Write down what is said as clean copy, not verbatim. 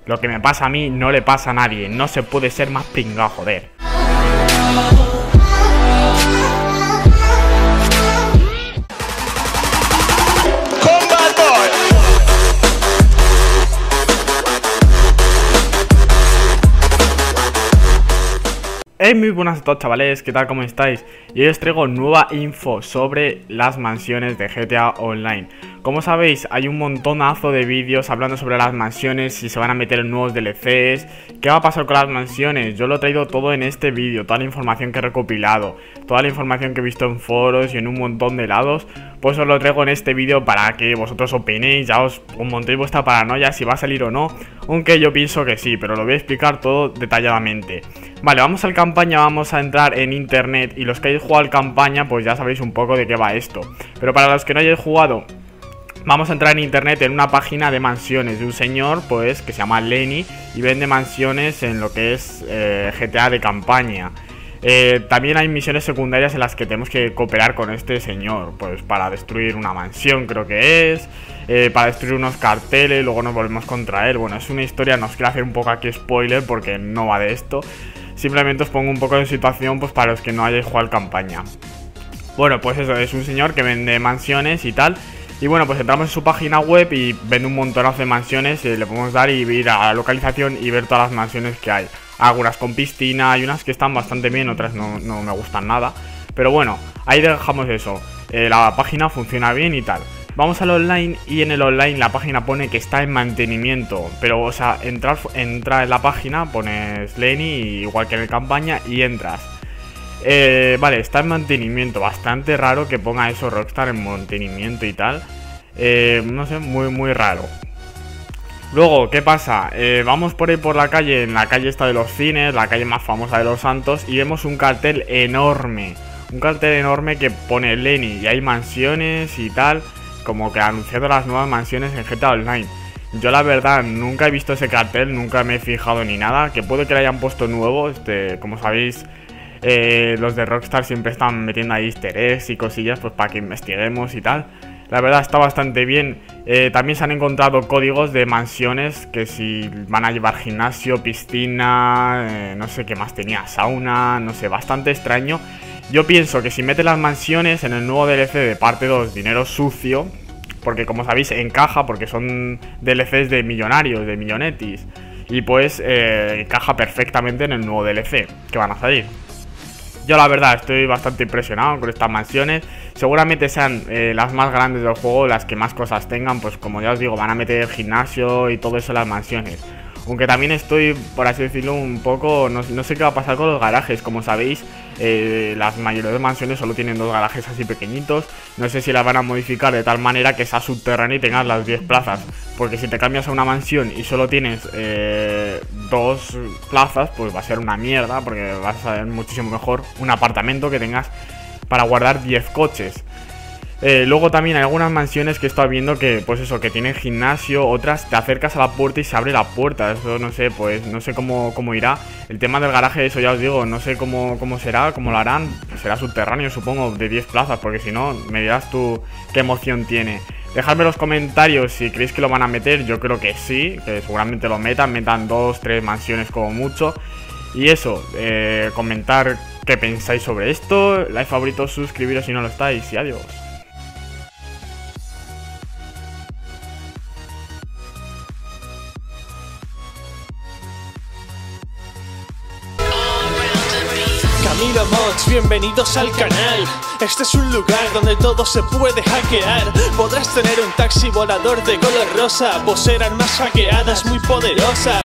Lo que me pasa a mí no le pasa a nadie. No se puede ser más pringao, joder. Hey, muy buenas a todos, chavales, ¿qué tal? ¿Cómo estáis? Y hoy os traigo nueva info sobre las mansiones de GTA Online. Como sabéis, hay un montonazo de vídeos hablando sobre las mansiones, si se van a meter en nuevos DLCs, qué va a pasar con las mansiones. Yo lo he traído todo en este vídeo, toda la información que he recopilado, toda la información que he visto en foros y en un montón de lados, pues os lo traigo en este vídeo para que vosotros opinéis, ya os montéis vuestra paranoia si va a salir o no, aunque yo pienso que sí, pero lo voy a explicar todo detalladamente. Vale, vamos al campaña, vamos a entrar en internet y los que hayáis jugado al campaña pues ya sabéis un poco de qué va esto. Pero para los que no hayáis jugado, vamos a entrar en internet en una página de mansiones de un señor pues que se llama Lenny y vende mansiones en lo que es GTA de campaña. También hay misiones secundarias en las que tenemos que cooperar con este señor, pues para destruir una mansión creo que es, para destruir unos carteles, luego nos volvemos contra él. Bueno, es una historia, no os quiero hacer un poco aquí spoiler porque no va de esto. Simplemente os pongo un poco de situación pues para los que no hayáis jugado al campaña. Bueno, pues eso, es un señor que vende mansiones y tal. Y bueno, pues entramos en su página web y vende un montonazo de mansiones. Le podemos dar y ir a la localización y ver todas las mansiones que hay. Algunas con piscina, hay unas que están bastante bien, otras no me gustan nada. Pero bueno, ahí dejamos eso. La página funciona bien y tal. Vamos al online y en el online la página pone que está en mantenimiento. Pero, o sea, entra en la página, pones Lenny, igual que en el campaña, y entras. Vale, está en mantenimiento. Bastante raro que ponga eso Rockstar en mantenimiento y tal. No sé, muy raro. Luego, ¿qué pasa? Vamos por ahí por la calle, en la calle esta de los cines, la calle más famosa de Los Santos, y vemos un cartel enorme. Un cartel enorme que pone Lenny y hay mansiones y tal, como que anunciando las nuevas mansiones en GTA Online. Yo la verdad nunca he visto ese cartel, nunca me he fijado ni nada, que puede que le hayan puesto nuevo, como sabéis, los de Rockstar siempre están metiendo ahí easter eggs y cosillas pues para que investiguemos y tal. La verdad está bastante bien. También se han encontrado códigos de mansiones que si van a llevar gimnasio, piscina, no sé qué más tenía, sauna, no sé, bastante extraño. Yo pienso que si meten las mansiones en el nuevo DLC de parte 2, dinero sucio, porque como sabéis encaja, porque son DLCs de millonarios, de millonetis, y pues encaja perfectamente en el nuevo DLC que van a salir. Yo la verdad estoy bastante impresionado con estas mansiones. Seguramente sean las más grandes del juego, las que más cosas tengan, pues como ya os digo, van a meter gimnasio y todo eso en las mansiones. Aunque también estoy, por así decirlo, un poco, no sé qué va a pasar con los garajes. Como sabéis, las mayorías de mansiones solo tienen 2 garajes así pequeñitos. No sé si las van a modificar de tal manera que sea subterránea y tengas las 10 plazas. Porque si te cambias a una mansión y solo tienes 2 plazas, pues va a ser una mierda. Porque vas a ver muchísimo mejor un apartamento que tengas para guardar 10 coches. Luego también hay algunas mansiones que he estado viendo que, pues eso, que tienen gimnasio, otras te acercas a la puerta y se abre la puerta. Eso no sé, pues no sé cómo irá. El tema del garaje, eso ya os digo, no sé cómo será, cómo lo harán. Será subterráneo, supongo, de 10 plazas, porque si no, me dirás tú qué emoción tiene. Dejadme en los comentarios si creéis que lo van a meter. Yo creo que sí, que seguramente lo metan 2, 3 mansiones como mucho. Y eso, comentar qué pensáis sobre esto, like, favoritos, suscribiros si no lo estáis y adiós. Camilo Mods, bienvenidos al canal. Este es un lugar donde todo se puede hackear. Podrás tener un taxi volador de color rosa, voceras más hackeadas muy poderosas.